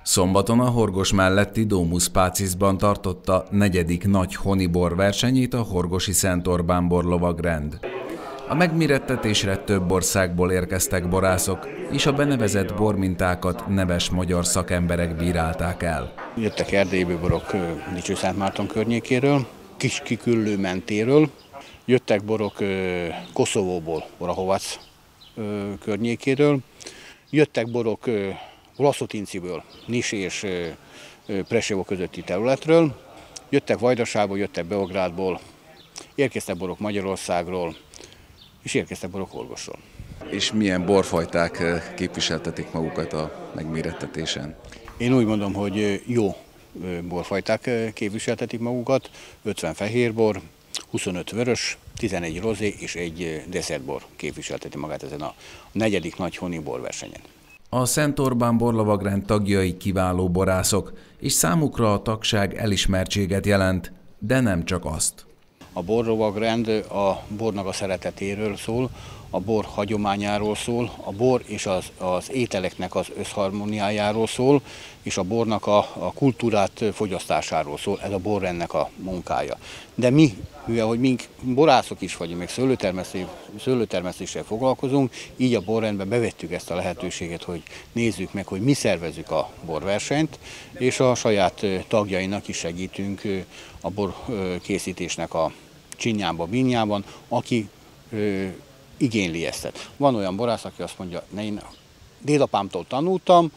Szombaton a Horgos melletti Domus Pacisban tartotta 4. nagy honi borversenyét a Horgosi Szent Orbán borlovagrend. A megmérettetésre több országból érkeztek borászok, és a benevezett bormintákat neves magyar szakemberek bírálták el. Jöttek Erdélyből borok Dicsőszentmárton környékéről, Kis-Kiküllő mentéről, jöttek borok Koszovóból, Orahovac környékéről, jöttek borok Vlasotinciből, Nis és Preševo közötti területről, jöttek Vajdasából, jöttek Beográdból, érkeztek borok Magyarországról, és érkeztek borok Horgosról. És milyen borfajták képviseltetik magukat a megmérettetésen? Én úgy mondom, hogy jó borfajták képviseltetik magukat, 50 fehérbor, 25 vörös, 11 rozé és egy desszertbor képviselteti magát ezen a 4. nagy honi borversenyen. A Szent Orbán borlovagrend tagjai kiváló borászok, és számukra a tagság elismertséget jelent, de nem csak azt. A borlovagrend a bornak a szeretetéről szól, a bor hagyományáról szól, a bor és az ételeknek az összharmóniájáról szól, és a bornak a kultúrát fogyasztásáról szól, ez a borrendnek a munkája. De mi, mivel hogy mink borászok is vagyunk, meg szőlőtermesztéssel foglalkozunk, így a borrendbe bevettük ezt a lehetőséget, hogy nézzük meg, hogy mi szervezzük a borversenyt, és a saját tagjainak is segítünk a borkészítésnek a csinyában, bínyában, aki igényli ezt. Van olyan borász, aki azt mondja, én dédapámtól tanultam,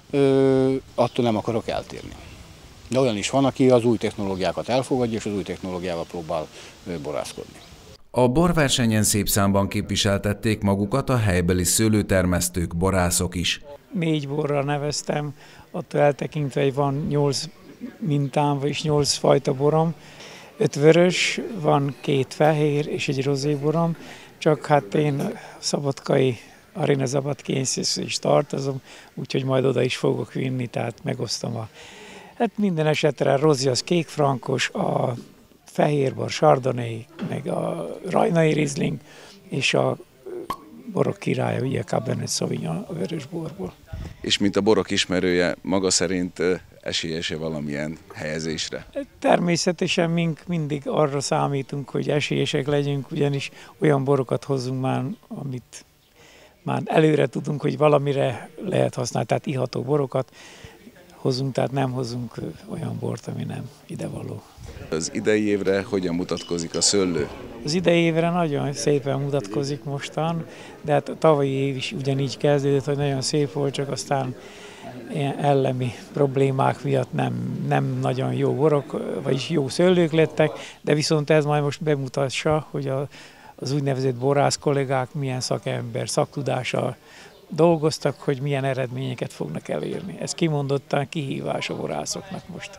attól nem akarok eltérni. De olyan is van, aki az új technológiákat elfogadja, és az új technológiával próbál borászkodni. A borversenyen szép számban képviseltették magukat a helybeli szőlőtermesztők, borászok is. 4 borra neveztem, attól eltekintve, hogy van 8 mintám, és 8 fajta borom, 5 vörös, van 2 fehér és egy rozéborom, csak hát én szabadkai Arena Szabadkénzhez is tartozom, úgyhogy majd oda is fogok vinni, tehát megosztom Hát minden esetre a rozé az kékfrankos, a fehérbor Chardonnay, meg a rajnai Riesling, és a borok királya, ugye Cabernet Sauvignon a vörös borból. És mint a borok ismerője, maga szerint esélyese valamilyen helyezésre? Természetesen mink mindig arra számítunk, hogy esélyesek legyünk, ugyanis olyan borokat hozzunk már, amit már előre tudunk, hogy valamire lehet használni, tehát iható borokat hozunk, tehát nem hozunk olyan bort, ami nem idevaló. Az idei évre hogyan mutatkozik a szőlő? Az idei évre nagyon szépen mutatkozik mostan, de hát a tavalyi év is ugyanígy kezdődött, hogy nagyon szép volt, csak aztán ilyen ellemi problémák miatt nem nagyon jó borok, vagyis jó szőlők lettek, de viszont ez majd most bemutassa, hogy az úgynevezett borász kollégák milyen szaktudással dolgoztak, hogy milyen eredményeket fognak elérni. Ez kimondottan kihívás a borászoknak most.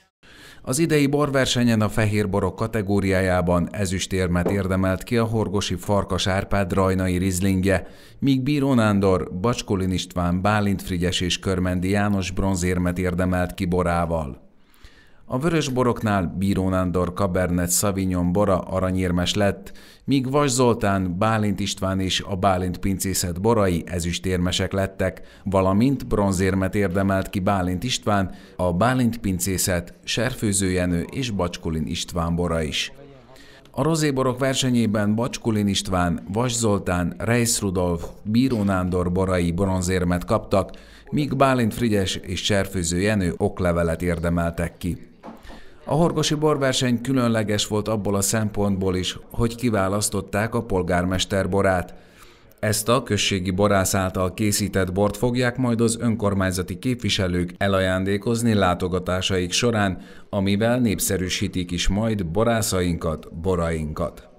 Az idei borversenyen a fehér borok kategóriájában ezüstérmet érdemelt ki a horgosi Farkas Árpád rajnai Rieslingje, míg Bíró Nándor, Bacskolin István, Bálint Frigyes és Körmendi János bronzérmet érdemelt ki borával. A vörös boroknál Bíró Nándor Cabernet Sauvignon bora aranyérmes lett, míg Vas Zoltán, Bálint István és a Bálint pincészet borai ezüstérmesek lettek, valamint bronzérmet érdemelt ki Bálint István, a Bálint pincészet, Serfőző Jenő és Bacskolin István bora is. A rozéborok versenyében Bacskolin István, Vas Zoltán, Reisz Rudolf, Bíró Nándor borai bronzérmet kaptak, míg Bálint Frigyes és Serfőző Jenő oklevelet érdemeltek ki. A horgosi borverseny különleges volt abból a szempontból is, hogy kiválasztották a polgármester borát. Ezt a községi borász által készített bort fogják majd az önkormányzati képviselők elajándékozni látogatásaik során, amivel népszerűsítik is majd borászainkat, borainkat.